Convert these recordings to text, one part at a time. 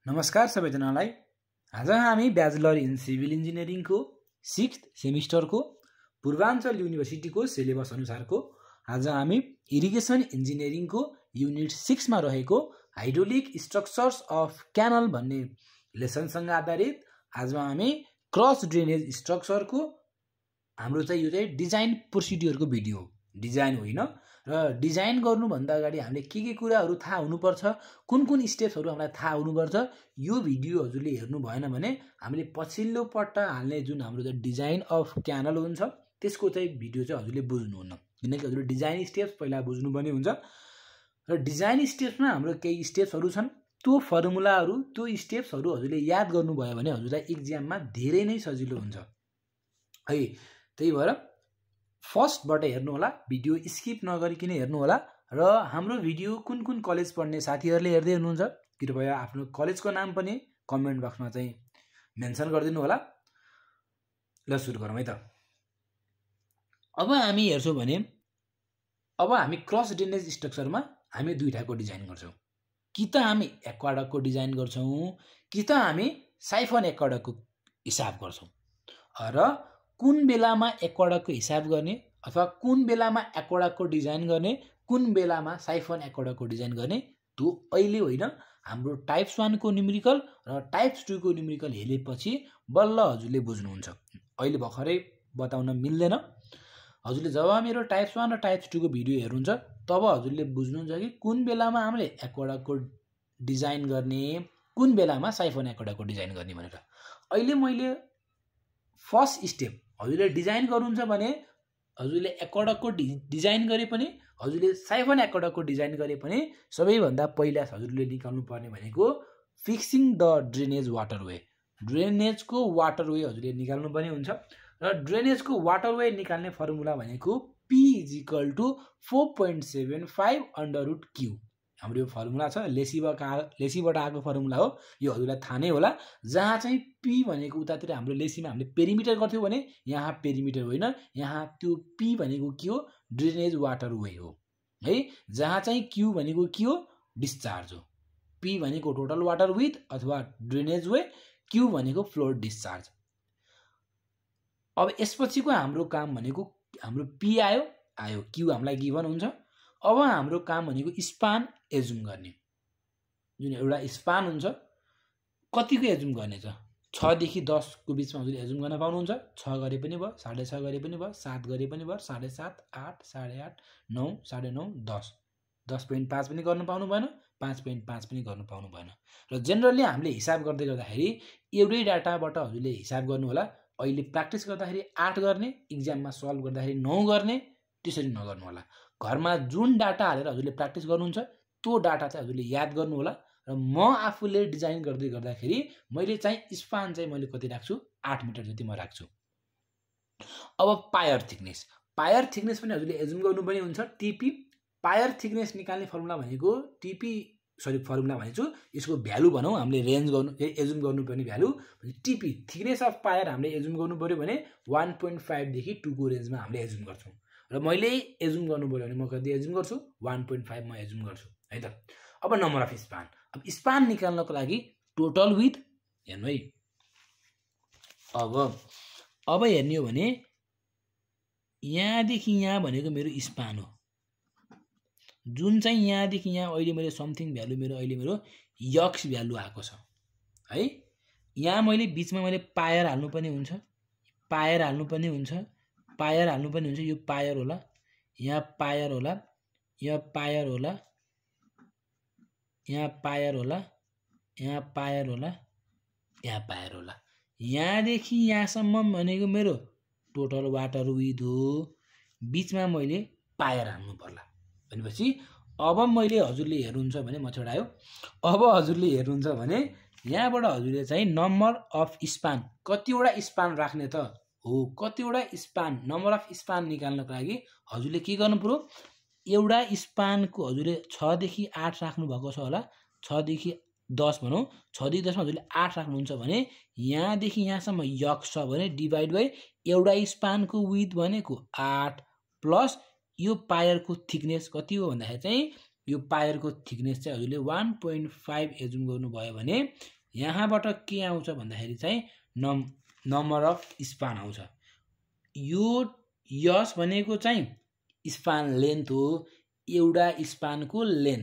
नमस्कार सबैजनालाई। आज हामी ब्याचलर इन सिभिल इन्जिनियरिङको 6th सेमिस्टरको पूर्वाञ्चल युनिभर्सिटीको सिलेबस अनुसारको आज हामी इरिगेसन इन्जिनियरिङको युनिट 6 मा रहेको हाइड्रोलिक स्ट्रक्चर्स अफ क्यानल भन्ने लेसनसँग आधारित आज हामी क्रस ड्रेनेज स्ट्रक्चरको हाम्रो चाहिँ यो चाहिँ डिजाइन प्रोसिड्युरको भिडियो डिजाइन होइन र डिजाइन गर्नुभन्दा अगाडि हामीले के कुराहरू थाहा हुनुपर्छ, कुन स्टेप्सहरू हामीलाई थाहा हुनुपर्छ। यो भिडियो हजुरले हेर्नु भएन भने हामीले पछिल्लो पट्टा हाल्ने जुन हाम्रो चाहिँ डिजाइन अफ क्यानल हुन्छ त्यसको चाहिँ भिडियो चाहिँ हजुरले बुझ्नुहुन्न, किनकि हजुरले डिजाइन स्टेप्स पहिला बुझ्नुपर्ने हुन्छ र डिजाइन स्टेप्समा हाम्रो केही स्टेप्सहरू छन्। त्यो फर्मुलाहरू त्यो स्टेप्सहरू हजुरले याद गर्नुभयो भने हजुरलाई एक्जाममा धेरै नै सजिलो हुन्छ है। त्यही भएर फर्स्टबाट हेर्नु होला, भिडियो स्किप नगरिकन हेर्नु होला र हाम्रो भिडियो कुन कलेज पढ्ने साथीहरूले हेर्दै हुनुहुन्छ कृपया आफ्नो कलेजको नाम पनि कमेन्ट बक्समा चाहिँ मेन्सन गरिदिनु होला। ल सुरु गरौँ है त। अब हामी हेर्छौँ भने अब हामी क्रस ड्रेनेज स्ट्रक्चरमा हामी दुईटाको डिजाइन गर्छौँ। कि त हामी एक्वाडक्टको डिजाइन गर्छौँ कि त हामी साइफन एक्वाडक्टको हिसाब गर्छौँ र कुन बेलामा एक्वाडक्टको हिसाब गर्ने अथवा कुन बेलामा एक्वाडक्टको डिजाइन गर्ने, कुन बेलामा साइफन एक्वाडक्टको डिजाइन गर्ने त्यो अहिले होइन, हाम्रो टाइप्स 1 को न्युमेरिकल र टाइप्स 2 को न्युमेरिकल हेरेपछि बल्ल हजुरले बुझ्नुहुन्छ। अहिले भर्खरै बताउन मिल्दैन। हजुरले जब मेरो टाइप्स 1 र टाइप्स 2 को भिडियो हेर्नुहुन्छ तब हजुरले बुझ्नुहुन्छ कि कुन बेलामा हामीले एक्वाडक्टको डिजाइन गर्ने, कुन बेलामा साइफन एक्वाडक्टको डिजाइन गर्ने भनेर। अहिले मैले फर्स्ट स्टेप हजुरले डिजाइन गर्नुहुन्छ भने हजुरले एक्वाडक्टको डिजाइन गरे पनि हजुरले साइफन एक्वाडक्टको डिजाइन गरे पनि सबैभन्दा पहिला हजुरले निकाल्नु पर्ने भनेको फिक्सिङ द ड्रेनेज वाटरवे। ड्रेनेजको वाटरवे हजुरले निकाल्नु पर्ने हुन्छ र ड्रेनेजको वाटरवे निकाल्ने फर्मुला भनेको P = 4.75/√Q। हाम्रो यो फर्मुला छ, लेसीबाट आएको फर्मुला हो, यो हजुरलाई थाहा नै होला। जहाँ चाहिँ P भनेको उतातिर हाम्रो लेसीमा हामीले पेरिमिटर गर्थ्यौँ भने यहाँ पेरिमिटर होइन, यहाँ त्यो P भनेको के हो, ड्रेनेज वाटरवे हो है। जहाँ चाहिँ Q भनेको के हो, डिस्चार्ज हो। P भनेको टोटल वाटर विथ अथवा ड्रेनेज वे, Q भनेको फ्लोर डिस्चार्ज। अब यसपछिको हाम्रो काम भनेको हाम्रो P आयो, Q हामीलाई गिभन हुन्छ। अब हाम्रो काम भनेको स्पान एजुम गर्ने। जुन एउटा स्पान हुन्छ कतिको एजुम गर्ने छ, 6 देखि 10 को बिचमा हजुरले एजुम गर्न पाउनुहुन्छ। 6 गरे पनि भयो, 6.5 गरे पनि भयो, 7 गरे पनि भयो, 7.5, 8, 8.5, 9, 9.5, 10, 10.5 पनि गर्नु पाउनु भएन, 5.5 पनि गर्नु पाउनु भएन। र जेनरली हामीले हिसाब गर्दै गर्दाखेरि एउटै डाटाबाट हजुरले हिसाब गर्नु होला। अहिले प्र्याक्टिस गर्दाखेरि 8 गर्ने, इक्जाममा सल्भ गर्दाखेरि 9 गर्ने, त्यसरी नगर्नु होला। घरमा जुन डाटा हालेर हजुरले प्र्याक्टिस गर्नुहुन्छ त्यो डाटा चाहिँ हजुरले याद गर्नु होला। र म आफूले डिजाइन गर्दाखेरि मैले चाहिँ स्पान चाहिँ मैले कति राख्छु, 8 मिटर जति म राख्छु। अब पायर थिकनेस पनि हजुरले एजुम गर्नुपर्ने हुन्छ। टिपी पायर थिकनेस निकाल्ने फर्मुला भनेको फर्मुला भनेछु, यसको भ्यालु भनौँ, हामीले रेन्ज गर्नु एजुम गर्नुपर्ने भ्यालु टिपी थिकनेस अफ पायर हामीले एजुम गर्नु पर्यो भने 1.5 देखि 2 को रेन्जमा हामीले एजुम गर्छौँ। र मैले एजुम गर्नु पर्यो भने म कति एजुम गर्छु, 1.5 म एजुम गर्छु है त। अब नम्बर अफ स्पान, अब स्पान निकाल्नको लागि टोटल विथ हेर्नु है। अब हेर्ने हो भने यहाँदेखि यहाँ भनेको मेरो स्पान हो, जुन चाहिँ यहाँदेखि यहाँ अहिले मैले समथिङ भ्यालु मेरो यक्स भ्यालु आएको छ है। यहाँ मैले बिचमा मैले पायर हाल्नुपर्ने हुन्छ, यो पायर होला, यहाँ पायर होला, यहाँ पायर होला, यहाँ पायर होला, यहाँ पायर होला, यहाँ पायर होला। यहाँदेखि यहाँसम्म भनेको मेरो टोटल वाटर विथ हो, बिचमा मैले पायर हाल्नु पर्ला भनेपछि अब मैले हजुरले हेर्नुहुन्छ भने म छोडायो। अब हजुरले हेर्नुहुन्छ भने यहाँबाट हजुरले चाहिँ नम्बर अफ स्पान कतिवटा स्पान राख्ने त हो, कतिवटा स्पान नम्बर अफ स्पान निकाल्नको लागि हजुरले के गर्नु पर्यो, एउटा स्पानको हजुरले 6 देखि 8 राख्नु भएको छ होला, 6 देखि 10 भनौँ, 6 देखि 10 मा हजुरले 8 राख्नुहुन्छ भने यहाँदेखि यहाँसम्म यक्स छ भने डिभाइड बाई एउटा स्पानको विथ भनेको 8 प्लस यो पायरको थिकनेस कति हो भन्दाखेरि चाहिँ यो पायरको थिकनेस चाहिँ हजुरले 1.5 एजुम गर्नुभयो भने यहाँबाट के आउँछ भन्दाखेरि चाहिँ नम्बर अफ स्पान आउँछ। यो यस भनेको चाहिँ स्पान लेन्थ हो। एउटा स्पानको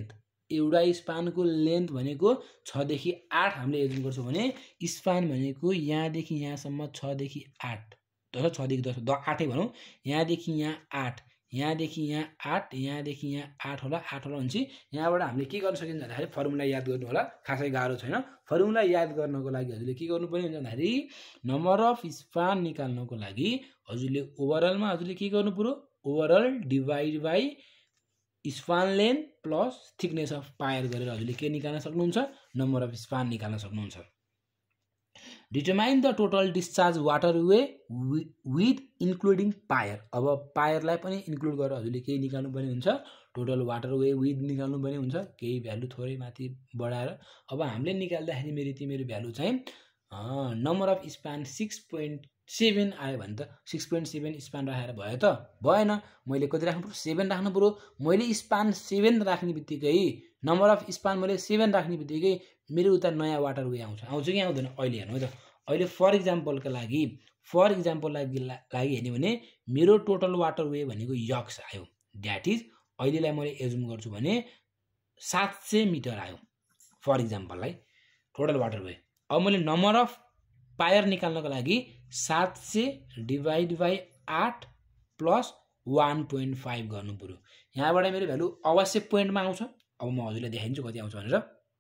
लेन्थ भनेको 6 देखि 8 हामीले एजुम गर्छौँ भने स्पान भनेको यहाँदेखि यहाँसम्म 6 देखि 8 तर 6 देखि 10 8 भनौँ। यहाँदेखि यहाँ 8 यहाँदेखि यहाँ 8 यहाँदेखि यहाँ 8 होला 8 होला भनेपछि यहाँबाट हामीले के गर्न सकिन्छ भन्दाखेरि फर्मुला याद गर्नु होला। खासै गाह्रो छैन। फर्मुला याद गर्नको लागि हजुरले के गर्नुपर्ने हुन्छ भन्दाखेरि नम्बर अफ स्पान निकाल्नको लागि हजुरले ओभरअलमा हजुरले के गर्नु पर्यो overall divide by span length plus thickness of pier गरेर हजुरले के निकाल्न सक्नुहुन्छ नम्बर अफ स्पान निकाल्न सक्नुहुन्छ। Determine the total discharge water way width including pier. अब पायरलाई पनि इन्क्लुड गरेर हजुरले केही निकाल्नु पर्ने हुन्छ टोटल वाटर वे विथ निकाल्नु पर्ने हुन्छ केही भ्यालु थोरै माथि बढाएर। अब हामीले निकाल्दाखेरि मेरो भ्यालु चाहिँ नम्बर अफ स्पान 6.7 आयो भने त 6.7 स्पान राखेर भयो त भएन। मैले कति राख्नु पर्यो 7 राख्नु पर्यो। मैले स्पान 7 राख्ने बित्तिकै नम्बर अफ स्पान मैले 7 राख्ने बित्तिकै मेरो उता नयाँ वाटर वे आउँछ कि आउँदैन अहिले हेर्नु त। अहिले फर इक्जाम्पलको लागि हेर्ने भने मेरो टोटल वाटर वे भनेको यक्स आयो। द्याट इज अहिलेलाई मैले एजुम गर्छु भने 700 मिटर आयो फर इक्जाम्पललाई टोटल वाटर वे। अब मैले नम्बर अफ पायर निकाल्नको लागि 700 डिभाइड बाई 8 प्लस 1.5 गर्नु पर्यो। यहाँबाट मेरो भ्यालु अवश्य पोइन्टमा आउँछ। अब म हजुरलाई देखाइदिन्छु कति आउँछ भनेर।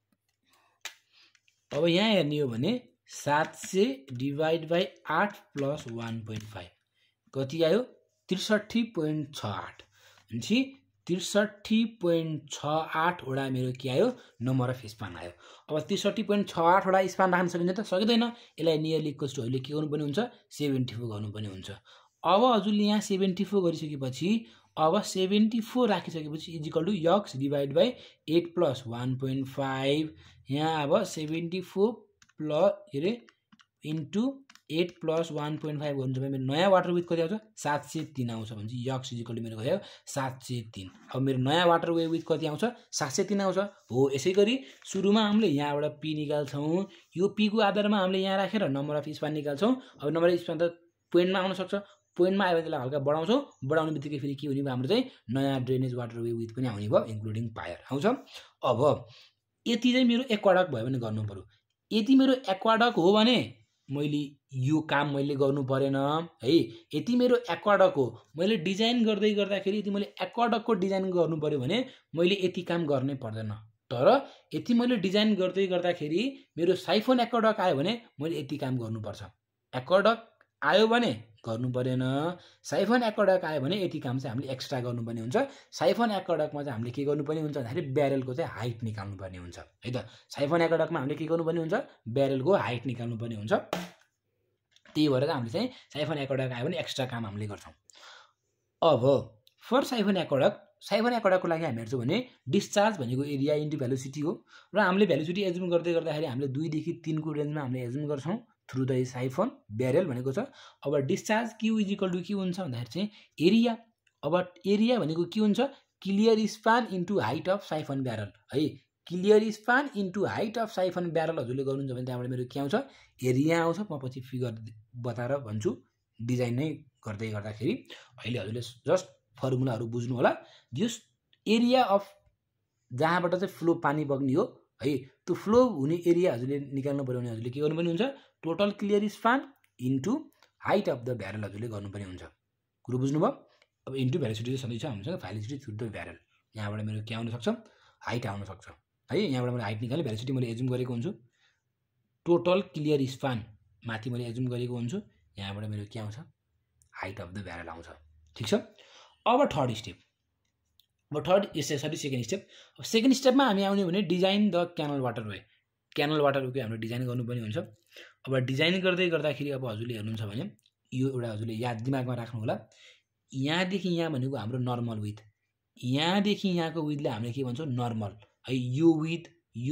अब यहाँ हेर्ने हो भने 700 डिभाइड बाई 8 प्लस 1.5 कति आयो 63.68 भनेपछि 63.68 वटा मेरो के आयो नम्बर अफ स्पान आयो। अब 63.68 वटा स्पान राख्न सकिन्छ त सकिँदैन। यसलाई नियरली इक्वल्स टुहरूले के गर्नुपर्ने हुन्छ 74 गर्नुपर्ने हुन्छ। अब हजुरले यहाँ 74 गरिसकेपछि अब 74 राखिसकेपछि equal to X divide by 8 plus 1.5 यहाँ अब 74 प्लस इन्टु 8 प्लस 1.5 गर्नु भने मेरो नयाँ वाटर विथ कति आउँछ 703 आउँछ भने यक्स इजिकल टु मेरो गयो 703। अब मेरो नयाँ वाटर वे विथ कति आउँछ 703 आउँछ हो। यसै गरी सुरुमा हामीले यहाँबाट पी निकाल्छौँ। यो पी को आधारमा हामीले यहाँ राखेर नम्बर अफ स्पान निकाल्छौँ। अब नम्बर अफ स्पान त पोइन्टमा आउन सक्छ। पोइन्टमा आयो भने त्यसलाई हल्का बढाउँछौँ। बढाउने बित्तिकै फेरि के हुने भयो हाम्रो चाहिँ नयाँ ड्रेनेज वाटर वे विथ पनि आउने भयो इन्क्लुडिङ पायर आउँछ। अब यति चाहिँ मेरो एक्वाडक्ट भयो भने गर्नु पर्यो। यति मेरो एक्वाडक्ट हो भने मैले यो काम मैले गर्नु परेन है। यति मेरो एक्वाडक्ट हो मैले डिजाइन गर्दाखेरि यति मैले एक्वाडक्टको डिजाइन गर्नु पर्यो भने मैले यति काम गर्नै पर्दैन। तर यति मैले डिजाइन गर्दाखेरि मेरो साइफोन एक्वाडक्ट आयो भने मैले यति काम गर्नुपर्छ। एक्वाडक्ट आयो भने गर्नु परेन। साइफोन एक्वाडक्ट आयो भने यति काम चाहिँ हामीले एक्स्ट्रा गर्नुपर्ने हुन्छ। साइफोन एक्वाडक्टमा चाहिँ हामीले के गर्नुपर्ने हुन्छ भन्दाखेरि ब्यारेलको चाहिँ हाइट निकाल्नु पर्ने हुन्छ है त। साइफोन एक्वाडक्टमा हामीले के गर्नुपर्ने हुन्छ ब्यारेलको हाइट निकाल्नु पर्ने हुन्छ। त्यही भएर हामीले चाहिँ साइफोन एक्वाडक्ट आयो भने एक्स्ट्रा काम हामीले गर्छौँ। अब फर साइफोन एक्वाडक्टको लागि हामी हेर्छौँ भने डिस्चार्ज भनेको एरिया इन्टु भेलोसिटी हो र हामीले भेलोसिटी एजुम गर्दाखेरि हामीले 2 देखि 3 को रेन्जमा हामीले एजुम गर्छौँ थ्रु द साइफोन ब्यारेल भनेको छ। अब डिस्चार्ज क्यू इजिकल टु के हुन्छ भन्दाखेरि चाहिँ एरिया। अब एरिया भनेको के हुन्छ clear span into height of siphon barrel है। Clear span into height of siphon barrel हजुरले गर्नुहुन्छ भने त्यहाँबाट मेरो के आउँछ एरिया आउँछ। म पछि फिगर बताएर भन्छु डिजाइन नै गर्दाखेरि। अहिले हजुरले जस्ट फर्मुलाहरू बुझ्नु होला। दिस एरिया अफ जहाँबाट चाहिँ फ्लो पानी बग्ने हो है त्यो फ्लो हुने एरिया हजुरले निकाल्नु पर्यो भने हजुरले के गर्नुपर्ने हुन्छ total clear span into height of the barrel हजुरले गर्नुपर्ने हुन्छ। कुरो बुझ्नुभयो। अब इन्टु भेलोसिटी चाहिँ सधैँ छ हामीसँग भेलोसिटी थ्रु द ब्यारल। यहाँबाट मेरो के आउन सक्छ हाइट आउन सक्छ है। यहाँबाट मैले हाइट निकालेँ भेलोसिटी मैले एजुम गरेको हुन्छु। टोटल क्लियर स्पान माथि मैले एजुम गरेको हुन्छु। यहाँबाट मेरो के आउँछ हाइट अफ द ब्यारल आउँछ। ठिक छ। अब थर्ड स्टेप सेकेन्ड स्टेप। अब सेकेन्ड स्टेपमा हामी आउने भने design the canal water way. Canal water वेको हाम्रो डिजाइन गर्नुपर्ने हुन्छ। अब डिजाइन गर्दाखेरि अब हजुरले हेर्नुहुन्छ भने यो एउटा हजुरले याद दिमागमा राख्नु होला। यहाँदेखि यहाँ भनेको हाम्रो नर्मल विथ। यहाँदेखि यहाँको विथले हामीले के भन्छौँ नर्मल है। यो विथ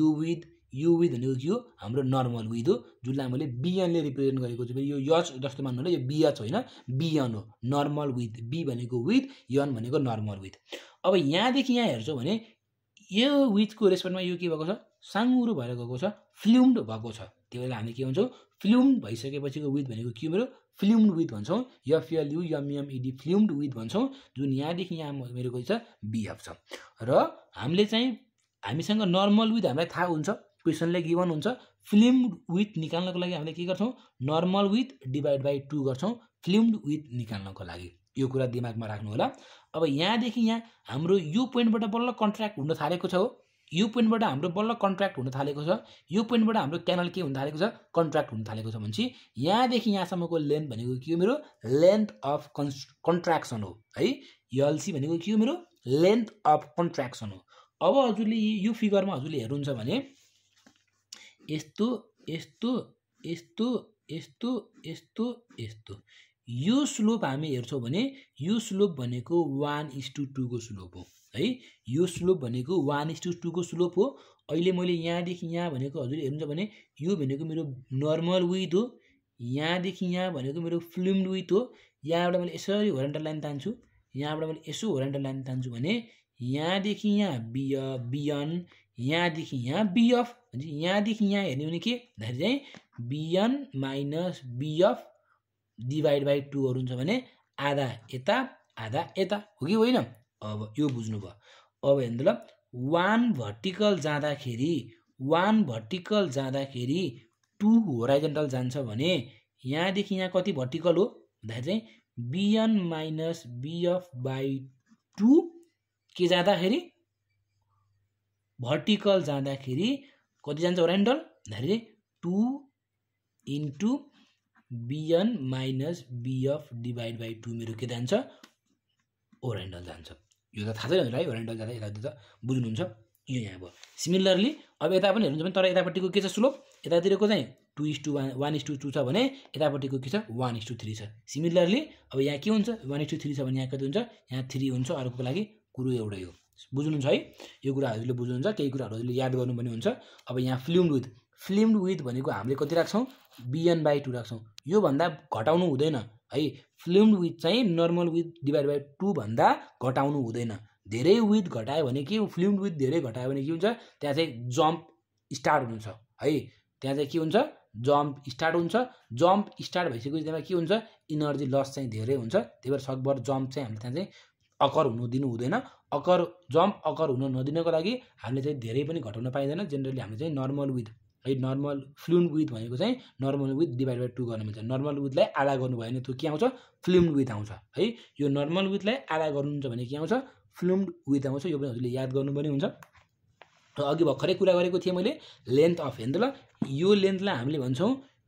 भनेको के हो हाम्रो नर्मल विथ हो जुनलाई मैले बिएनले रिप्रेजेन्ट गरेको छु। यो यच जस्तो मान्नु होला यो बिएच होइन बिएन हो नर्मल विथ। बी भनेको विथ यन भनेको नर्मल विथ। अब यहाँदेखि यहाँ हेर्छौँ भने यो विथको रेस्पेक्टमा यो के भएको छ साङ्गुरो भएर गएको छ फ्लुम्ड भएको छ त्यो बेला हामी के भन्छौँ फ्लुम्ड भइसकेपछिको विथ भनेको के मेरो फ्लुम्ड विथ भन्छौँ FLUMMED फ्लुम्ड विथ भन्छौँ जुन यहाँदेखि यहाँ मेरो के छ BF छ र हामीले चाहिँ हामीसँग नर्मल विथ हामीलाई थाहा हुन्छ क्वेसनले गिभन हुन्छ फ्लुम्ड विथ निकाल्नको लागि हामीले के गर्छौँ नर्मल विथ डिभाइड बाई 2 गर्छौँ फ्लुम्ड विथ निकाल्नको लागि यो कुरा दिमागमा राख्नु होला अब यहाँदेखि यहाँ हाम्रो यो पोइन्टबाट बल्ल कन्ट्र्याक्ट हुन थालेको छ हो यो पोइन्टबाट हाम्रो बल्ल कन्ट्र्याक्ट हुन थालेको छ यो पोइन्टबाट हाम्रो क्यानल के हुन थालेको छ कन्ट्र्याक्ट हुन थालेको छ भनेपछि यहाँदेखि यहाँसम्मको लेन्थ भनेको के हो मेरो लेन्थ अफ कन्ट्र्याक्सन हो है LC भनेको के हो मेरो लेन्थ अफ कन्ट्र्याक्सन हो अब हजुरले यो फिगरमा हजुरले हेर्नुहुन्छ भने यस्तो यस्तो यस्तो यस्तो यस्तो यस्तो यो स्लोप हामी हेर्छौँ भने यो स्लोप भनेको 1:2 को स्लोप हो है यो स्लोप भनेको 1:2 को स्लोप हो अहिले मैले यहाँदेखि यहाँ भनेको हजुरले हेर्नुहुन्छ भने यो भनेको मेरो नर्मल विथ हो यहाँदेखि यहाँ भनेको मेरो फ्लुम्ड विथ हो यहाँबाट मैले यसरी होराइजन्टल लाइन तान्छु यहाँबाट मैले यसो होराइजन्टल लाइन तान्छु भने यहाँदेखि यहाँ BN यहाँदेखि यहाँ BF भन्छ यहाँदेखि यहाँ हेर्ने भने के भन्दाखेरि चाहिँ BN minus BF divide by 2 हुन्छ भने आधा यता हो कि होइन अब यो बुझ्नुभयो अब हेर्नु ल 1 भर्टिकल जाँदाखेरि 2 होराइजन्टल जान्छ भने यहाँदेखि यहाँ कति भर्टिकल हो भन्दाखेरि चाहिँ BN माइनस BF बाई 2 के जाँदाखेरि भर्टिकल जाँदाखेरि कति जान्छ होराइजन्टल भन्दाखेरि 2 into BN minus BF divide by 2 मेरो के जान्छ होराइजन्टल जान्छ यो त थाहा छैन है होराइजन्टल जाँदा यता त बुझ्नुहुन्छ यो यहाँ भयो सिमिलरली अब यता पनि हेर्नुहुन्छ भने तर यतापट्टिको के छ स्लोप यतातिरको चाहिँ 2:1:2 छ भने यतापट्टिको के छ 1:3 छ सिमिलरली अब यहाँ के हुन्छ 1:3 छ भने यहाँ कति हुन्छ यहाँ 3 हुन्छ अर्कोको लागि कुरो एउटै हो बुझ्नुहुन्छ है यो कुरा हजुरले बुझ्नुहुन्छ केही कुराहरू हजुरले याद गर्नुपर्ने हुन्छ अब यहाँ फ्लुम्ड विथ भनेको हामीले कति राख्छौँ BN/2 राख्छौँ यो भन्दा घटाउनु हुँदैन है फ्लुम्ड विथ चाहिँ नर्मल विथ डिभाइड बाई 2 भन्दा घटाउनु हुँदैन धेरै विथ घटायो भने के फ्लुम्ड विथ धेरै घटायो भने के हुन्छ त्यहाँ चाहिँ जम्प स्टार्ट हुन्छ है त्यहाँ चाहिँ के हुन्छ जम्प स्टार्ट भइसकेपछि त्यहाँ के हुन्छ इनर्जी लस चाहिँ धेरै हुन्छ त्यही भएर सकभर जम्प चाहिँ हामीले त्यहाँ चाहिँ अकर हुनु दिनु हुँदैन जम्प अकर हुन नदिनको लागि हामीले चाहिँ धेरै पनि घटाउन पाइँदैन जेनरली हामीले चाहिँ नर्मल विथ है नर्मल फ्लुम्ड विथ भनेको चाहिँ नर्मल विथ डिभाइड बाई 2 गर्न मिल्छ नर्मल विथलाई आधा गर्नुभयो भने त्यो के आउँछ फ्लुम्ड विथ आउँछ है यो नर्मल विथलाई आधा गर्नुहुन्छ भने के आउँछ फ्लुम्ड विथ आउँछ यो पनि हजुरले याद गर्नुपर्ने हुन्छ र अघि भर्खरै कुरा गरेको थिएँ मैले लेन्थ अफ हेर्नु ल यो लेन्थलाई हामीले भन्छौँ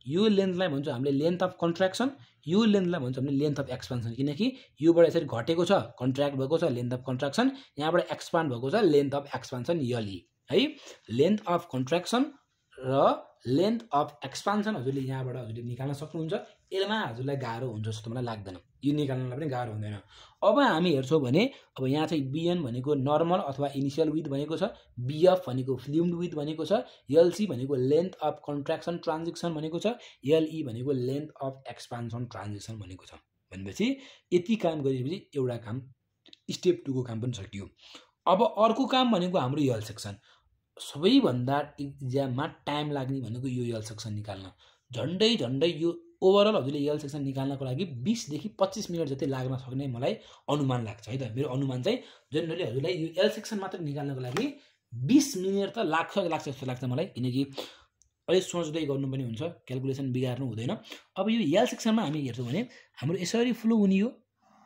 हामीले लेन्थ अफ कन्ट्र्याक्सन यो लेन्थलाई भन्छौँ हामीले लेन्थ अफ एक्सपान्सन किनकि योबाट यसरी घटेको छ कन्ट्र्याक्ट भएको छ लेन्थ अफ कन्ट्र्याक्सन यहाँबाट एक्सपान्ड भएको छ लेन्थ अफ एक्सपान्सन LE है लेन्थ अफ कन्ट्र्याक्सन र लेन्थ अफ एक्सपान्सन हजुरले यहाँबाट हजुरले निकाल्न सक्नुहुन्छ यसमा हजुरलाई गाह्रो हुन्छ जस्तो मलाई लाग्दैन यो निकाल्नलाई पनि गाह्रो हुँदैन अब हामी हेर्छौँ भने अब यहाँ चाहिँ BN भनेको नर्मल अथवा इनिसियल विथ भनेको छ BF भनेको फ्लुम्ड विथ भनेको छ LC भनेको लेन्थ अफ कन्ट्र्याक्सन ट्रान्जिक्सन भनेको छ LE भनेको लेन्थ अफ एक्सपान्सन ट्रान्जिक्सन भनेको छ भनेपछि यति काम गरेपछि एउटा काम स्टेप 2 को काम पनि सकियो अब अर्को काम भनेको हाम्रो यल सेक्सन सबैभन्दा इक्जाममा टाइम लाग्ने भनेको यो यल सेक्सन निकाल्न झन्डै यो ओभरअल हजुरले यल सेक्सन निकाल्नको लागि 20 देखि 25 मिनट जति लाग्न सक्ने मलाई अनुमान लाग्छ है त मेरो अनुमान चाहिँ जनरली हजुरलाई यो यल सेक्सन मात्र निकाल्नको लागि 20 मिनट त लाग्छ जस्तो लाग्छ मलाई किनकि अलि सोच्दै गर्नु पनि हुन्छ क्याल्कुलेसन बिगार्नु हुँदैन अब यो यल सेक्सनमा हामी हेर्छौँ भने हाम्रो यसरी फ्लो हुने हो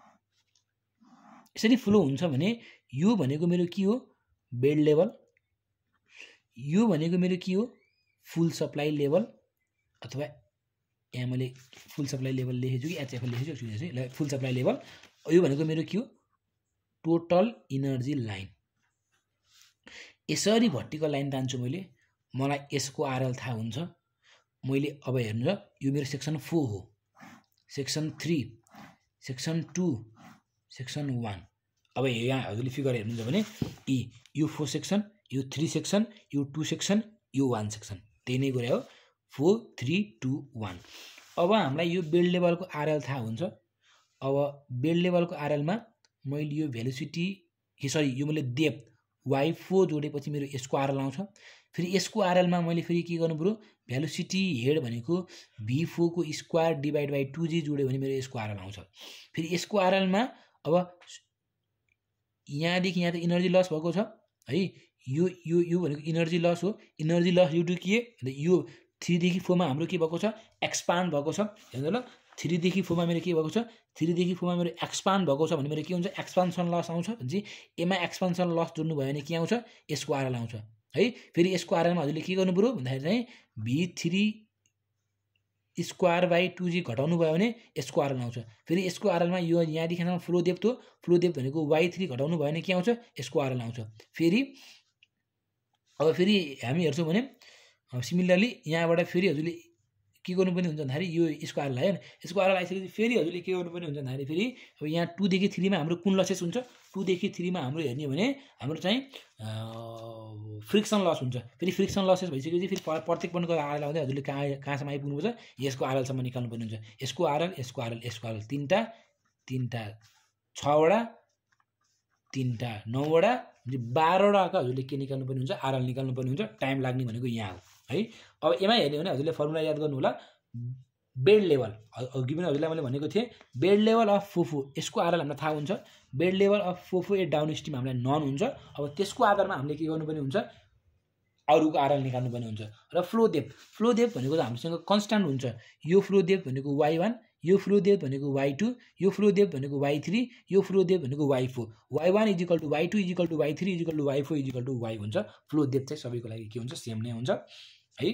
यसरी फ्लो हुन्छ भने यो भनेको मेरो के हो बेड लेभल यो भनेको मेरो के हो फुल सप्लाई लेभल अथवा यहाँ मैले फुल सप्लाई लेभल लेखेछु कि HFL लेखेछु फुल सप्लाई लेभल यो भनेको मेरो के हो टोटल इनर्जी लाइन यसरी भर्टिकल लाइन तान्छु मैले मलाई यसको RL थाहा हुन्छ मैले अब हेर्नु यो मेरो सेक्सन 4 हो सेक्सन 3 सेक्सन 2 सेक्सन 1 अब यहाँ हजुरले फिगर हेर्नुहुन्छ भने यो 4 सेक्सन यो 3 सेक्सन यो 2 सेक्सन यो 1 सेक्सन त्यही नै गरे हो 4 3 2 1 अब हामीलाई यो बेड लेभलको RL थाहा हुन्छ अब बेड लेभलको RL मा मैले यो भेलोसिटी यो मैले डेप्थ y4 जोडेपछि मेरो यसको RL आउँछ फेरि यसको आरएलमा मैले फेरि के गर्नु पर्यो भेलोसिटी हेड भनेको v4 को स्क्वायर डिभाइड बाइ 2g जोड्यो भने मेरो यसको आरएल आउँछ। फेरि यसको आरएलमा अब यहाँदेखि यहाँ त इनर्जी लस भएको छ है, यो भनेको इनर्जी लस हो। इनर्जी लस ड्यु टु के, यो 3 देखि 4 मा हाम्रो के भएको छ एक्सपान्ड भएको छ। हेर्नु ल 3 देखि 4 मा मेरो के भएको छ 3 देखि 4 मा मेरो एक्सपान्ड भएको छ भने मेरो के हुन्छ एक्सपान्सन लस आउँछ। भनेपछि एमा एक्सपान्सन लस जोड्नु भयो भने के आउँछ यसको आरएल आउँछ है। फेरि यसको आरएलमा हजुरले के गर्नु पर्यो भन्दाखेरि चाहिँ v3 स्क्वायर बाइ 2g घटाउनु भयो भने यसको आरएल आउँछ। फेरि यसको आरएलमा यो यहाँदेखि फ्लो डेप्थ हो, फ्लो डेप्थ भनेको y3 घटाउनु भयो भने के आउँछ यसको आरएल आउँछ। फेरि अब फेरि हामी हेर्छौँ भने सिमिलरली यहाँबाट फेरि हजुरले के गर्नुपर्ने हुन्छ भन्दाखेरि यो यसको आरएल आयो नि, यसको आरएल आइसकेपछि फेरि हजुरले के गर्नुपर्ने हुन्छ भन्दाखेरि फेरि अब यहाँ 2 देखि 3 मा हाम्रो कुन लसेस हुन्छ 2 देखि 3 मा हाम्रो हेर्ने भने हाम्रो चाहिँ फ्रिक्सन लस हुन्छ। फेरि फ्रिक्सन लसेस भइसकेपछि फेरि प्रत्येक पॉइन्टको आरएल आउँदै हजुरले कहाँसम्म आइपुग्नुपर्छ यसको आरएलसम्म निकाल्नुपर्ने हुन्छ। यसको आरएल यसको आरएल यसको आरएल तीनटा 6वटा 3टा 9वटा 12वटाको हजुरले के निकाल्नुपर्ने हुन्छ आरएल निकाल्नुपर्ने हुन्छ। टाइम लाग्ने भनेको यहाँ हो है। अब एमा हेर्ने भने हजुरले फर्मुला याद गर्नु होला बेड लेभल अघि पनि हजुरलाई मैले भनेको थिएँ बेड लेभल अफ फोफो यसको आरएल हामीलाई थाहा हुन्छ। बेड लेभल अफ फोफो ए डाउन स्ट्रिम हामीलाई नन हुन्छ। अब त्यसको आधारमा हामीले के गर्नुपर्ने हुन्छ अरूको आरएल निकाल्नुपर्ने हुन्छ। र फ्लो डेप्थ भनेको त हामीसँग कन्स्ट्यान्ट हुन्छ। यो फ्लो डेप्थ भनेको y1, यो फ्लो डेप्थ भनेको y2, यो फ्लो डेप्थ भनेको y3, यो फ्लो डेप्थ भनेको y4। y1 = y2 = y3 = y4 = y हुन्छ। फ्लो डेप्थ चाहिँ सबैको लागि के हुन्छ सेम नै हुन्छ है।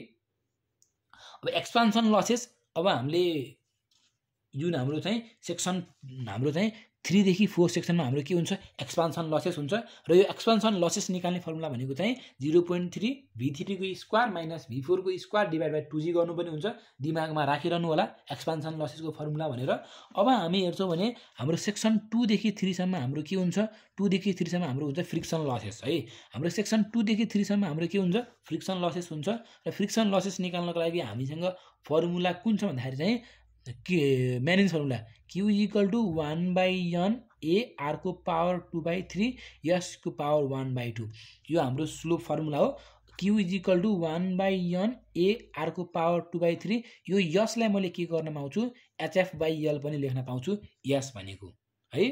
अब एक्सपान्सन लसेस अब हामीले जुन हाम्रो चाहिँ सेक्सन हाम्रो चाहिँ 3 देखि 4 सेक्सनमा हाम्रो के हुन्छ एक्सपान्सन लसेस हुन्छ। र यो एक्सपान्सन लसेस निकाल्ने फर्मुला भनेको चाहिँ 0.3 v3 को स्क्वायर माइनस v4 को स्क्वायर डिभाइड बाइ 2g गर्नुपर्ने हुन्छ। दिमागमा राखिरहनु होला एक्सपान्सन लसेसको फर्मुला भनेर। अब हामी हेर्छौँ भने हाम्रो सेक्सन 2 देखि 3 सम्म हाम्रो के हुन्छ 2 देखि 3 सम्म हाम्रो हुन्छ फ्रिक्सन लसेस है। हाम्रो सेक्सन 2 देखि 3 सम्म हाम्रो के हुन्छ फ्रिक्सन लसेस हुन्छ। र फ्रिक्सन लसेस निकाल्नको लागि हामीसँग फर्मुला कुन छ भन्दाखेरि चाहिँ के Manning's formula q = 1/n a r को पावर 2/3 s को पावर 1/2 यो हाम्रो स्लोप फर्मुला हो। q = 1/n a r को पावर 2/3 यो s लाई मैले के गर्न पाउँछु hf/l पनि लेख्न पाउँछु s भनेको है।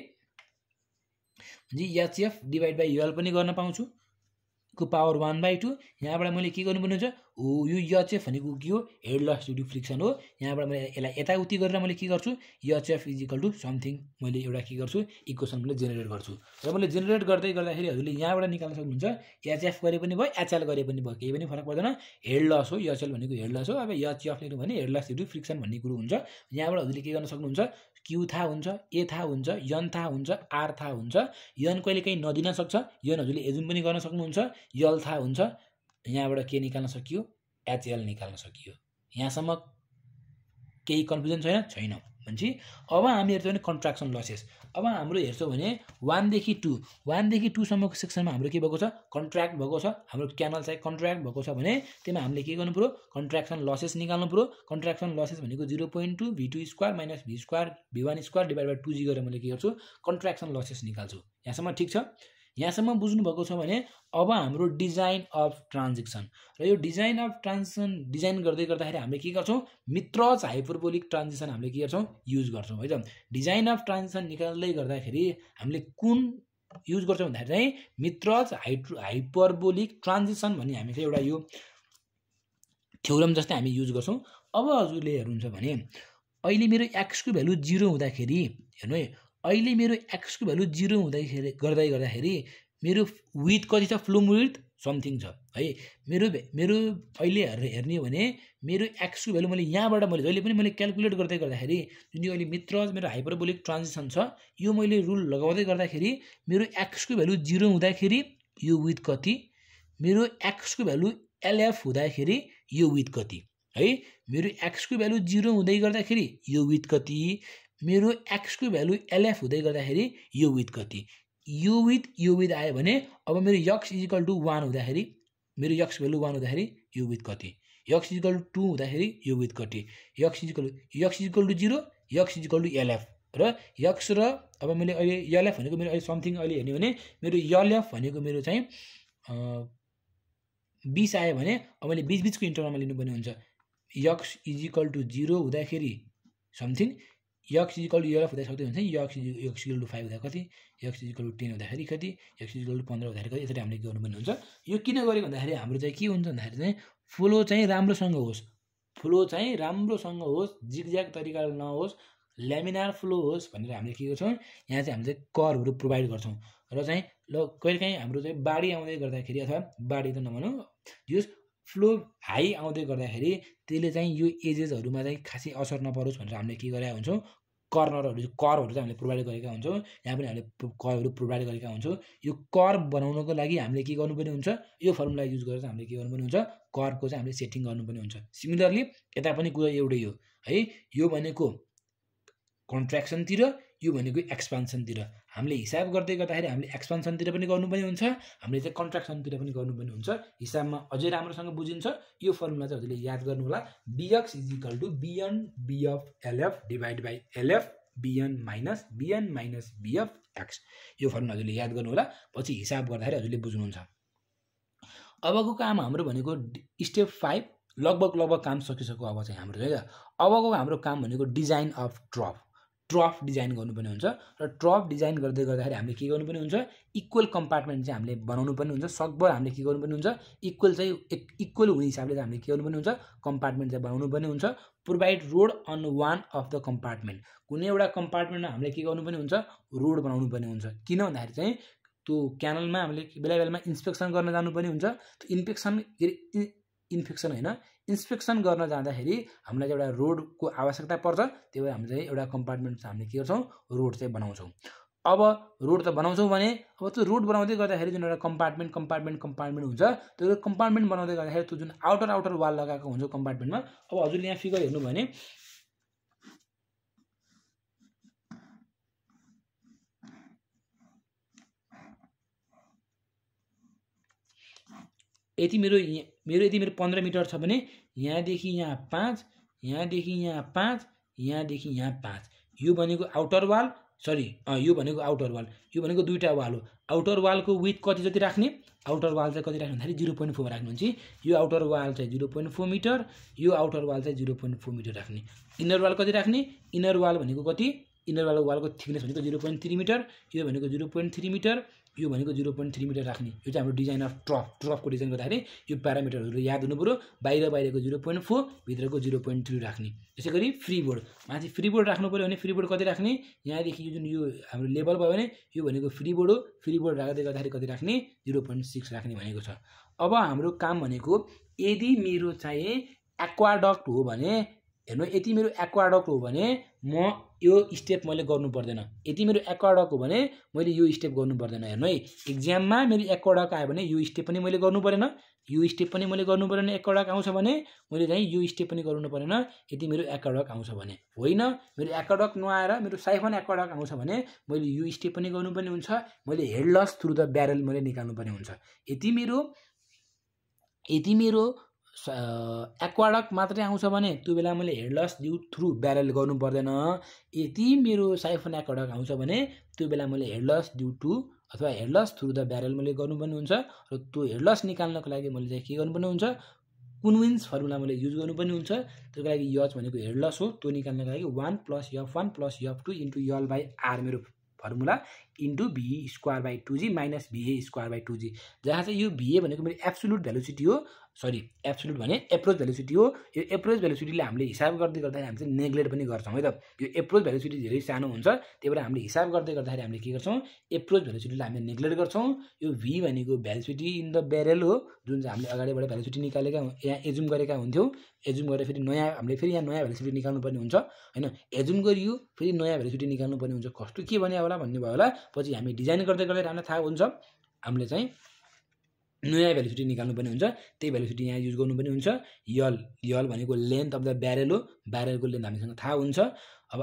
जी hf डिभाइड बाइ l पनि गर्न पाउँछु को पावर 1/2। यहाँबाट मैले के गर्नुपर्ने हुन्छ यो hf भनेको के हो head loss due to friction हो। यहाँबाट मैले यसलाई यताउति गरेर मैले के गर्छु hf = समथिङ मैले एउटा के गर्छु इक्वेसन मैले जेनेरेट गर्छु। र मैले जेनेरेट गर्दै गर्दाखेरि हजुरले यहाँबाट निकाल्न सक्नुहुन्छ hf गरे पनि भयो hl गरे पनि भयो केही पनि फरक पर्दैन। हेड लस हो hl भनेको हेड लस हो। अब hf लेख्नु भने head loss due to friction भन्ने कुरो हुन्छ। यहाँबाट हजुरले के गर्न सक्नुहुन्छ q थाहा हुन्छ a थाहा हुन्छ n थाहा हुन्छ r थाहा हुन्छ। n कहिले काहीँ नदिन सक्छ n हजुरले एजुम पनि गर्न सक्नुहुन्छ। l थाहा हुन्छ यहाँबाट के निकाल्न सकियो hl निकाल्न सकियो। यहाँसम्म केही कन्फ्युजन छैन भनेपछि अब हामी हेर्छौँ भने कन्ट्र्याक्सन लसेस। अब हाम्रो हेर्छौँ भने 1 देखि 2 सम्मको सेक्सनमा हाम्रो के भएको छ कन्ट्र्याक्ट भएको छ। हाम्रो क्यानल चाहिँ कन्ट्र्याक्ट भएको छ भने त्यसमा हामीले के गर्नु पर्यो कन्ट्र्याक्सन लसेस निकाल्नु पर्यो। कन्ट्र्याक्सन लसेस भनेको 0.2 v2 square minus v square v1 square divide by 2g गरेर मैले के गर्छु कन्ट्र्याक्सन लसेस निकाल्छु। यहाँसम्म ठिक छ। यहाँसम्म बुझ्नु भएको छ भने अब हाम्रो डिजाइन अफ ट्रान्जिसन र यो डिजाइन अफ ट्रान्जिसन डिजाइन गर्दै गर्दाखेरि हामीले के गर्छौँ मित्रज हाइपरबोलिक ट्रान्जिसन हामीले के गर्छौँ युज गर्छौँ है त। डिजाइन अफ ट्रान्जिसन निकाल्दै गर्दाखेरि हामीले कुन युज गर्छौँ भन्दाखेरि चाहिँ मित्रज हाइपरबोलिक ट्रान्जिसन भन्ने हामी चाहिँ एउटा यो थ्योरम जस्तै हामी युज गर्छौँ। अब हजुरले हेर्नुहुन्छ भने अहिले मेरो x को भ्यालु 0 हुँदाखेरि हेर्नु है अहिले मेरो x को भ्यालु 0 हुँदाखेरि गर्दाखेरि मेरो विथ कति छ फ्लुम विथ समथिङ छ है। मेरो अहिले हेर्ने हो भने मेरो x को भ्यालु मैले यहाँबाट मैले जहिले पनि मैले क्याल्कुलेट गर्दै गर्दाखेरि जुन यो अहिले मित्रज मेरो हाइपरबोलिक ट्रान्जिसन छ यो मैले रुल लगाउँदै गर्दाखेरि मेरो x को भ्यालु 0 हुँदाखेरि यो विथ कति मेरो x को भ्यालु lf हुँदाखेरि यो विथ कति है। मेरो x को भ्यालु 0 हुँदै गर्दाखेरि यो विथ कति मेरो x को भ्यालु lf हुँदै गर्दाखेरि यो विथ कति यो विथ आयो भने अब मेरो x = 1 हुँदाखेरि मेरो x भ्यालु 1 हुँदाखेरि यो विथ कति x = 2 हुँदाखेरि यो विथ कति x = 0 x = lf र x र अब मैले अहिले lf भनेको मेरो अहिले समथिङ अहिले हेर्ने भने मेरो lf भनेको मेरो चाहिँ 20 आयो भने अब मैले बीचको इन्टरभलमा लिनुपर्ने हुन्छ x = 0 हुँदाखेरि समथिङ x = f हुँदा सक्दै हुन्छ x = 5 हुँदा कति x = 10 हुँदाखेरि कति x = 15 हुँदाखेरि कति यसरी हामीले गर्नुपर्ने हुन्छ यो किन गरेको भन्दाखेरि हाम्रो चाहिँ के हुन्छ भन्दाखेरि चाहिँ फ्लो चाहिँ राम्रोसँग होस् जिगज्याग तरिकाले नहोस् ल्यामिनार फ्लो होस् भनेर हामीले के गर्छौँ यहाँ चाहिँ हामीले कर्भहरू प्रोभाइड गर्छौँ र चाहिँ ल कहिलेकाहीँ हाम्रो चाहिँ बाढी आउँदै गर्दाखेरि अथवा बाढी त नभनौँ यो फ्लो हाई आउँदै गर्दाखेरि त्यसले चाहिँ यो एजेसहरूमा चाहिँ खासै असर नपरोस् भनेर हामीले के गरेका हुन्छौँ कर्भहरू चाहिँ हामीले प्रोभाइड गरेका हुन्छौँ यहाँ पनि हामीले कर्भहरू प्रोभाइड गरेका हुन्छौँ यो कर्भ बनाउनको लागि हामीले के गर्नुपर्ने हुन्छ यो फर्मुला युज गरेर हामीले के गर्नुपर्ने हुन्छ कर्भको चाहिँ हामीले सेटिङ गर्नुपर्ने हुन्छ सिमिलरली यता पनि कुरा एउटै हो है यो भनेको कन्ट्र्याक्सनतिर यो भनेको एक्सपान्सनतिर हामीले हिसाब गर्दै गर्दाखेरि हामीले एक्सपान्सनतिर पनि गर्नुपर्ने हुन्छ हामीले चाहिँ कन्ट्र्याक्सनतिर पनि गर्नुपर्ने हुन्छ हिसाबमा अझै राम्रोसँग बुझिन्छ यो फर्मुला चाहिँ हजुरले याद गर्नु होला bx = bn b of lf / lf bn minus b of x यो फर्मुला हजुरले याद गर्नु होला पछि हिसाब गर्दाखेरि हजुरले बुझ्नुहुन्छ अबको काम हाम्रो भनेको स्टेप 5 लगभग काम सकिसक्यो अब चाहिँ हाम्रो है अबको हाम्रो काम भनेको डिजाइन अफ ट्रफ डिजाइन गर्नुपर्ने हुन्छ र ट्रफ डिजाइन गर्दै गर्दाखेरि हामीले के गर्नुपर्ने हुन्छ इक्वल कम्पार्टमेन्ट चाहिँ हामीले बनाउनु पर्ने हुन्छ सकभर हामीले के गर्नुपर्ने हुन्छ इक्वल हुने हिसाबले चाहिँ हामीले के गर्नुपर्ने हुन्छ कम्पार्टमेन्ट चाहिँ बनाउनु पर्ने हुन्छ provide road on one of the compartment कुनै एउटा कम्पार्टमेन्टमा हामीले के गर्नुपर्ने हुन्छ रोड बनाउनु पर्ने हुन्छ किन भन्दाखेरि चाहिँ त्यो क्यानलमा हामीले बेला बेलामा इन्स्पेक्सन गर्न जानुपर्ने हुन्छ त्यो इन्स्पेक्सन गर्न जाँदाखेरि हामीलाई एउटा रोडको आवश्यकता पर्छ त्यही भएर हामीले चाहिँ एउटा कम्पार्टमेन्ट चाहिँ हामीले के गर्छौँ रोड चाहिँ बनाउँछौँ अब रोड त बनाउँछौँ भने अब त्यो रोड बनाउँदै गर्दाखेरि जुन एउटा कम्पार्टमेन्ट हुन्छ त्यो कम्पार्टमेन्ट बनाउँदै गर्दाखेरि त्यो जुन आउटर वाल लगाएको हुन्छ कम्पार्टमेन्टमा अब हजुरले यहाँ फिगर हेर्नु भने यति मेरो 15 मिटर छ भने यहाँदेखि यहाँ 5 यहाँदेखि यहाँ 5 यहाँदेखि यहाँ 5 यो भनेको आउटर वाल यो भनेको दुईटा वाल हो आउटर वालको विथ कति जति राख्ने आउटर वाल चाहिँ कति राख्नु भन्दाखेरि 0.4 राख्नुहुन्छ यो आउटर वाल चाहिँ 0.4 मिटर यो आउटर वाल चाहिँ 0.4 मिटर राख्ने इनर वाल कति राख्ने इनर वाल भनेको कति इनर वालको थिकनेस भनेको 0.3 मिटर यो भनेको 0.3 मिटर यो भनेको 0.3 मिटर राख्ने यो चाहिँ हाम्रो डिजाइन अफ ट्रफको डिजाइन गर्दाखेरि यो प्यारामिटरहरू याद हुनु पर्यो बाहिरको 0.4 भित्रको 0.3 राख्ने त्यसै गरी फ्री बोर्ड माथि फ्री बोर्ड राख्नु पर्यो भने फ्री बोर्ड कति राख्ने यहाँदेखि यो जुन यो हाम्रो लेभल भयो भने यो भनेको फ्री बोर्ड हो फ्री बोर्ड राख्दै गर्दाखेरि कति राख्ने 0.6 राख्ने भनेको छ अब हाम्रो काम भनेको यदि मेरो चाहिँ एक्वाडक्ट हो भने हेर्नु यति मेरो एक्वाडक्ट हो भने म यो स्टेप मैले गर्नु पर्दैन यति मेरो एक्वाडक्ट हो भने मैले यो स्टेप गर्नु पर्दैन हेर्नु है एक्जाममा मेरो एक्वाडक्ट आयो भने यो स्टेप पनि मैले गर्नु परेन यो स्टेप पनि मैले गर्नु परेन एक्वाडक्ट आउँछ भने मैले चाहिँ यो स्टेप पनि गर्नु परेन यदि मेरो एक्वाडक्ट आउँछ भने होइन मेरो एक्वाडक्ट नआएर मेरो साइफन एक्वाडक्ट आउँछ भने मैले यो स्टेप पनि गर्नुपर्ने हुन्छ मैले head loss through the barrel मैले निकाल्नु पर्ने हुन्छ यदि मेरो एक्वाडक्ट मात्रै आउँछ भने त्यो बेला मैले हेडलस ड्यु थ्रु ब्यारल गर्नु पर्दैन यदि मेरो साइफन एक्वाडक्ट आउँछ भने त्यो बेला मैले हेडलस ड्यु टु अथवा हेडलस थ्रु द ब्यारल मैले गर्नुपर्ने हुन्छ र त्यो हेडलस निकाल्नको लागि मैले चाहिँ के गर्नुपर्ने हुन्छ कुनविन्स फर्मुला मैले युज गर्नुपर्ने हुन्छ त्यसको लागि यच भनेको हेडलस हो त्यो निकाल्नको लागि 1 + f1 + f2 * l/r मेरो formula into v²/2g minus va²/2g जहाँ चाहिँ यो va भनेको मेरो एब्सोल्युट भेलोसिटी हो एब्सोल्युट भने एप्रोच भेलोसिटी हो यो एप्रोच भेलोसिटीले हामीले हिसाब गर्दै गर्दाखेरि हामी चाहिँ नेग्लेक्ट पनि गर्छौँ है त यो एप्रोच भेलोसिटी धेरै सानो हुन्छ त्यही भएर हामीले हिसाब गर्दै गर्दाखेरि हामीले के गर्छौँ एप्रोच भेलोसिटीलाई हामीले नेग्लेक्ट गर्छौँ यो v भनेको भेलोसिटी इन द ब्यारल हो जुन चाहिँ हामीले अगाडिबाट भेलोसिटी निकालेका यहाँ एजुम गरेका हुन्थ्यौँ एजुम गरेर फेरि हामीले फेरि यहाँ नयाँ भेलोसिटी निकाल्नु पर्ने हुन्छ हैन एजुम गरियो फेरि नयाँ भेलोसिटी निकाल्नु पर्ने हुन्छ कस्तो के भने होला भन्ने भयो होला पछि हामी डिजाइन गर्दै हामीलाई थाहा हुन्छ हामीले चाहिँ नयाँ भेलोसिटी निकाल्नु पर्ने हुन्छ त्यही भेलोसिटी यहाँ युज गर्नुपर्ने हुन्छ यल भनेको लेन्थ अफ द ब्यारल हो ब्यारलको लेन्थ हामीसँग थाहा हुन्छ अब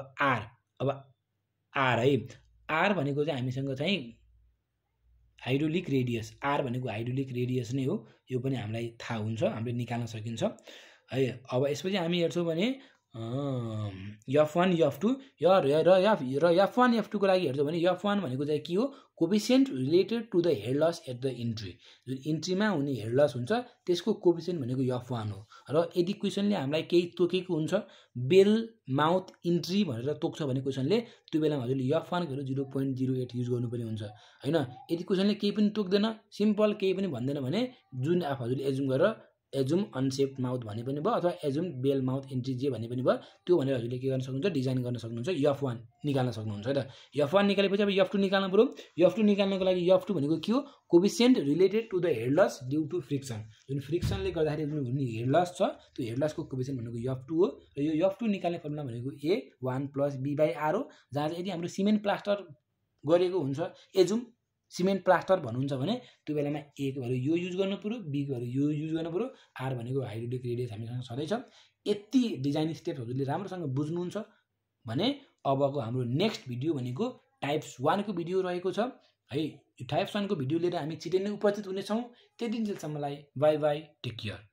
आर है आर भनेको चाहिँ हामीसँग चाहिँ हाइड्रोलिक रेडियस आर भनेको हाइड्रोलिक रेडियस नै हो यो पनि हामीलाई थाहा हुन्छ हामीले निकाल्न सकिन्छ है अब यसपछि हामी हेर्छौँ भने F1 F2 र F1 F2 को लागि हेर्छौँ भने F1 भनेको चाहिँ के हो coefficient related to the head loss at the entry जुन इन्ट्रीमा हुने हेड लस हुन्छ त्यसको कोफिसिएन्ट भनेको F1 हो र यदि क्वेसनले हामीलाई केही तोकेको हुन्छ बेल माउथ इन्ट्री भनेर तोक्छ भने क्वेसनले त्यो बेलामा हजुरले F1 को 0.08 युज गर्नुपर्ने हुन्छ हैन यदि क्वेसनले केही पनि तोक्दैन सिम्पल केही पनि भन्दैन भने जुन हजुरले एजुम गरेर एजुम अनसेप्ड माउथ भने पनि भयो अथवा एजुम बेल माउथ इन्ट्री जे भने पनि भयो त्यो भनेर हजुरले के गर्न सक्नुहुन्छ डिजाइन गर्न सक्नुहुन्छ F1 निकाल्न सक्नुहुन्छ है त F1 निकालेपछि अब F2 निकाल्न पर्यो F2 निकाल्नको लागि F2 भनेको के हो coefficient related to the head loss due to friction जुन फ्रिक्सनले गर्दाखेरि जुन हुने हेड लस छ त्यो हेड लसको कोफिसिएन्ट भनेको F2 हो र यो F2 निकाल्ने फर्मुला भनेको A1 + B/R हो जहाँ चाहिँ यदि हाम्रो सिमेन्ट प्लास्टर गरेको हुन्छ एजुम सिमेन्ट प्लास्टर भन्नुहुन्छ भने त्यो बेलामा A को भ्यालु यो युज गर्नु पर्यो B को भ्यालु यो युज गर्नु पर्यो R भनेको हाइड्रोलिक रेडियस हामीसँग सधैँ छ यति डिजाइन स्टेप्सहरुले राम्रोसँग बुझ्नुहुन्छ भने अबको हाम्रो नेक्स्ट भिडियो भनेको टाइप्स 1 को भिडियो रहेको छ है यो टाइप्स 1 को भिडियो लिएर हामी छिटै नै उपस्थित हुनेछौं त्यति दिनसम्मलाई बाइ बाइ टेक केयर